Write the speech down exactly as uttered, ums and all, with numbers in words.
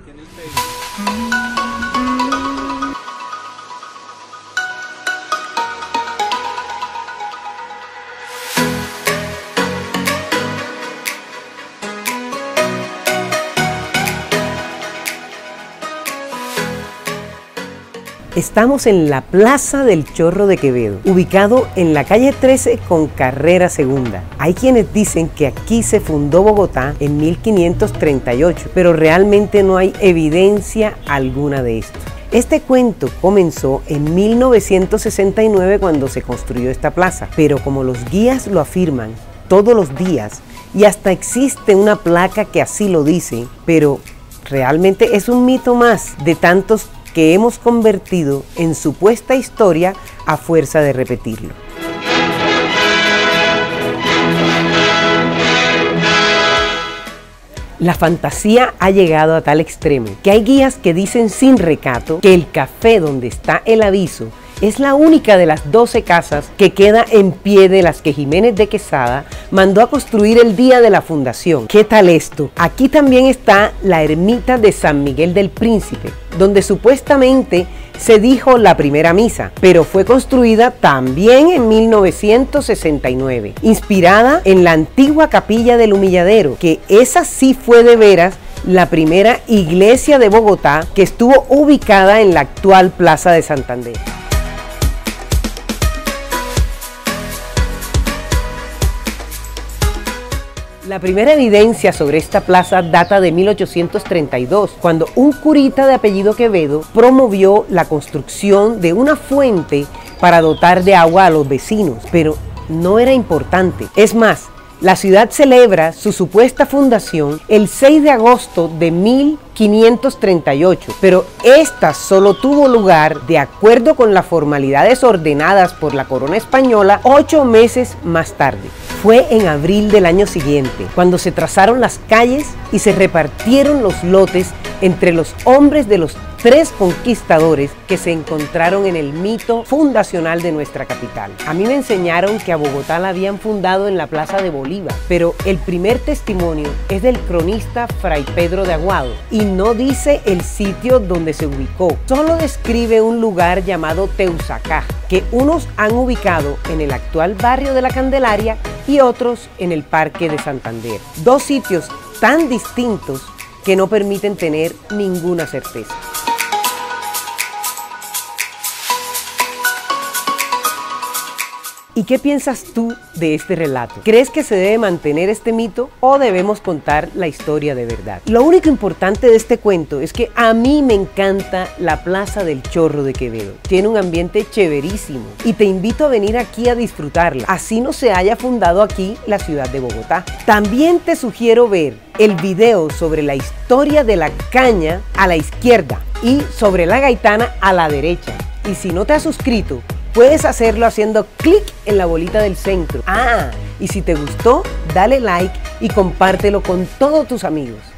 Estamos en la Plaza del Chorro de Quevedo, ubicado en la calle trece con carrera segunda. Hay quienes dicen que aquí se fundó Bogotá en mil quinientos treinta y ocho, pero realmente no hay evidencia alguna de esto. Este cuento comenzó en mil novecientos sesenta y nueve cuando se construyó esta plaza, pero como los guías lo afirman todos los días y hasta existe una placa que así lo dice, pero realmente es un mito más de tantos que hemos convertido en supuesta historia a fuerza de repetirlo. La fantasía ha llegado a tal extremo que hay guías que dicen sin recato que el café donde está el aviso es la única de las doce casas que queda en pie de las que Jiménez de Quesada mandó a construir el día de la fundación. ¿Qué tal esto? Aquí también está la ermita de San Miguel del Príncipe, donde supuestamente se dijo la primera misa, pero fue construida también en mil novecientos sesenta y nueve, inspirada en la antigua capilla del Humilladero, que esa sí fue de veras la primera iglesia de Bogotá que estuvo ubicada en la actual Plaza de Santander. La primera evidencia sobre esta plaza data de mil ochocientos treinta y dos, cuando un curita de apellido Quevedo promovió la construcción de una fuente para dotar de agua a los vecinos, pero no era importante. Es más, la ciudad celebra su supuesta fundación el seis de agosto de mil quinientos treinta y ocho, pero esta solo tuvo lugar, de acuerdo con las formalidades ordenadas por la corona española, ocho meses más tarde. Fue en abril del año siguiente, cuando se trazaron las calles y se repartieron los lotes entre los hombres de los tres conquistadores que se encontraron en el mito fundacional de nuestra capital. A mí me enseñaron que a Bogotá la habían fundado en la Plaza de Bolívar, pero el primer testimonio es del cronista Fray Pedro de Aguado y no dice el sitio donde se ubicó, solo describe un lugar llamado Teusacá, que unos han ubicado en el actual barrio de la Candelaria y otros en el Parque de Santander. Dos sitios tan distintos que no permiten tener ninguna certeza. ¿Y qué piensas tú de este relato? ¿Crees que se debe mantener este mito o debemos contar la historia de verdad? Lo único importante de este cuento es que a mí me encanta la Plaza del Chorro de Quevedo. Tiene un ambiente chéverísimo y te invito a venir aquí a disfrutarla, así no se haya fundado aquí la ciudad de Bogotá. También te sugiero ver el video sobre la historia de la caña a la izquierda y sobre la gaitana a la derecha. Y si no te has suscrito, puedes hacerlo haciendo clic en la bolita del centro. Ah, y si te gustó, dale like y compártelo con todos tus amigos.